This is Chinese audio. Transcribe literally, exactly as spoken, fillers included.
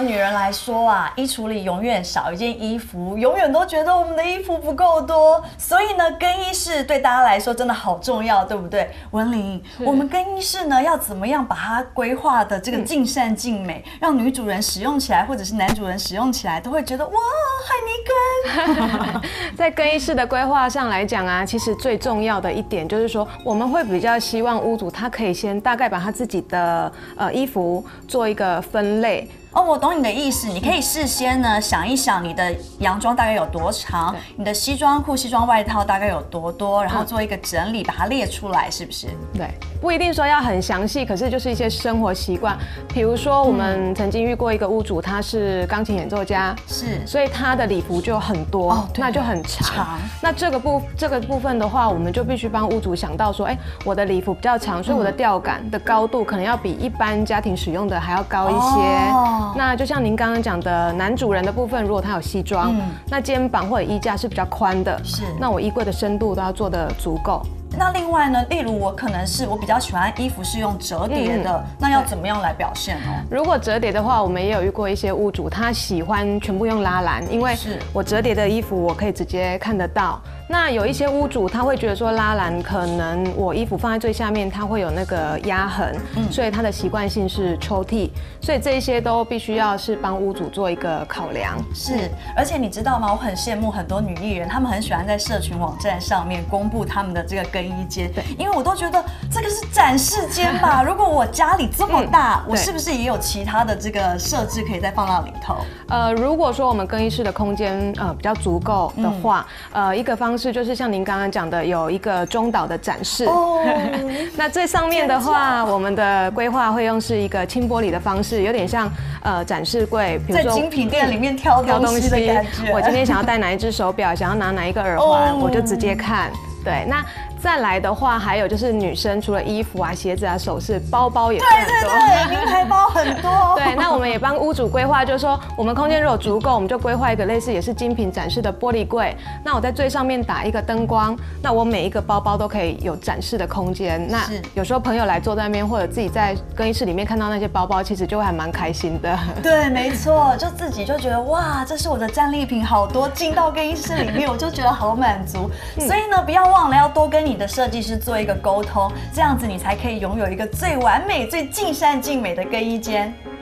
女人来说啊，衣橱里永远少一件衣服，永远都觉得我们的衣服不够多，所以呢，更衣室对大家来说真的好重要，对不对？文玲，我们更衣室呢要怎么样把它规划的这个尽善尽美，嗯、让女主人使用起来，或者是男主人使用起来，都会觉得哇，海尼根。 在更衣室的规划上来讲啊，其实最重要的一点就是说，我们会比较希望屋主他可以先大概把他自己的呃衣服做一个分类。 哦，我懂你的意思。你可以事先呢想一想你的洋装大概有多长，你的西装裤、西装外套大概有多多，然后做一个整理，把它列出来，是不是？ 对，不一定说要很详细，可是就是一些生活习惯。比如说，我们曾经遇过一个屋主，他是钢琴演奏家， 是， 所以他的礼服就很多，哦、那就很长。长那这个部这个部分的话，我们就必须帮屋主想到说，哎，我的礼服比较长，所以我的吊杆的高度可能要比一般家庭使用的还要高一些。哦那就像您刚刚讲的，男主人的部分，如果他有西装，嗯、那肩膀或者衣架是比较宽的， 是， 那我衣柜的深度都要做得足够。 那另外呢，例如我可能是我比较喜欢衣服是用折叠的，嗯、那要怎么样来表现呢？ 如果折叠的话，我们也有遇过一些屋主，他喜欢全部用拉篮，因为我折叠的衣服我可以直接看得到。那有一些屋主他会觉得说拉篮可能我衣服放在最下面，它会有那个压痕，嗯、所以他的习惯性是抽屉，所以这一些都必须要是帮屋主做一个考量。 是，而且你知道吗？我很羡慕很多女艺人，她们很喜欢在社群网站上面公布她们的这个更衣间，因为我都觉得这个是展示间吧。如果我家里这么大，嗯、我是不是也有其他的这个设置可以再放到里头？ 呃，如果说我们更衣室的空间呃比较足够的话，嗯、呃，一个方式就是像您刚刚讲的，有一个中岛的展示。哦，那最上面的话，我们的规划会用是一个轻玻璃的方式，有点像呃展示柜， 比如说在精品店里面挑东西的感觉。 我今天想要戴哪一只手表，想要拿哪一个耳环，哦、我就直接看。对，那再来的话，还有就是女生除了衣服啊、鞋子啊、首饰、包包也很多， 对对对，名牌包很多。 对，那我们也帮屋主规划，就是说我们空间如果足够，我们就规划一个类似也是精品展示的玻璃柜。那我在最上面打一个灯光，那我每一个包包都可以有展示的空间。那有时候朋友来坐在那边，或者自己在更衣室里面看到那些包包，其实就会还蛮开心的。 对，没错，就自己就觉得哇，这是我的战利品，好多，进到更衣室里面我就觉得好满足。嗯、所以呢，不要忘了要多跟你的设计师做一个沟通，这样子你才可以拥有一个最完美、最尽善尽美的更衣间。